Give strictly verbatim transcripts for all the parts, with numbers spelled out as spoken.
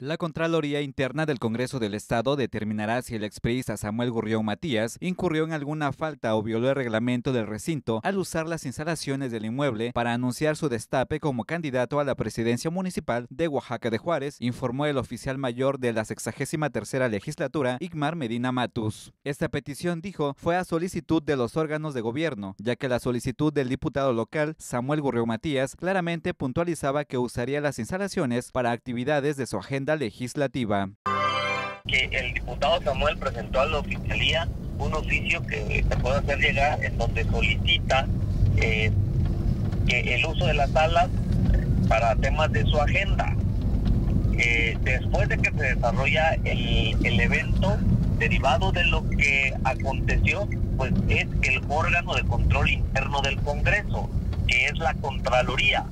La Contraloría Interna del Congreso del Estado determinará si el expriista Samuel Gurrión Matías incurrió en alguna falta o violó el reglamento del recinto al usar las instalaciones del inmueble para anunciar su destape como candidato a la presidencia municipal de Oaxaca de Juárez, informó el oficial mayor de la sexagésima tercera legislatura, Igmar Medina Matus. Esta petición, dijo, fue a solicitud de los órganos de gobierno, ya que la solicitud del diputado local, Samuel Gurrión Matías, claramente puntualizaba que usaría las instalaciones para actividades de su agenda legislativa. Que el diputado Samuel presentó a la oficialía un oficio que se puede hacer llegar en donde solicita eh, que el uso de las salas para temas de su agenda. Eh, después de que se desarrolla el, el evento, derivado de lo que aconteció, pues es el órgano de control interno del Congreso, que es la Contraloría,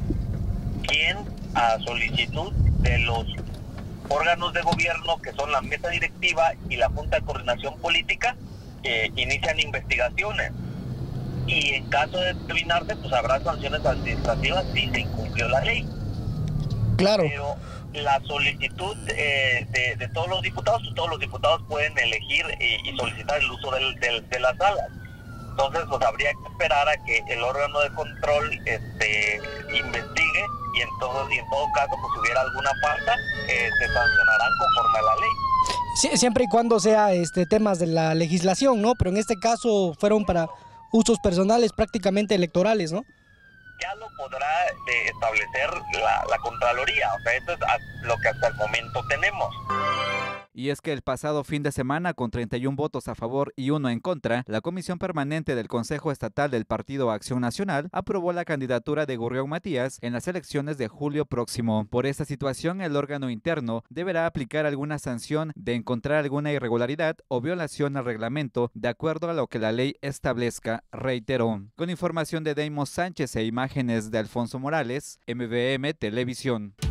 quien a solicitud de los órganos de gobierno, que son la mesa directiva y la Junta de Coordinación Política, eh, inician investigaciones. Y en caso de determinarse, pues habrá sanciones administrativas si se incumplió la ley. Claro. Pero la solicitud eh, de, de todos los diputados, todos los diputados pueden elegir y, y solicitar el uso del, del, de las salas. Entonces, pues habría que esperar a que el órgano de control este, investigue y en todo y en todo caso, pues si hubiera alguna falta, eh, se sancionarán conforme a la ley. Sí, siempre y cuando sea este temas de la legislación, ¿no? Pero en este caso fueron para usos personales prácticamente electorales, ¿no? Ya lo podrá de establecer la, la Contraloría, o sea, esto es lo que hasta el momento tenemos. Y es que el pasado fin de semana, con treinta y un votos a favor y uno en contra, la Comisión Permanente del Consejo Estatal del Partido Acción Nacional aprobó la candidatura de Gurrión Matías en las elecciones de julio próximo. Por esta situación, el órgano interno deberá aplicar alguna sanción de encontrar alguna irregularidad o violación al reglamento de acuerdo a lo que la ley establezca, reiteró. Con información de Deimos Sánchez e imágenes de Alfonso Morales, M V M Televisión.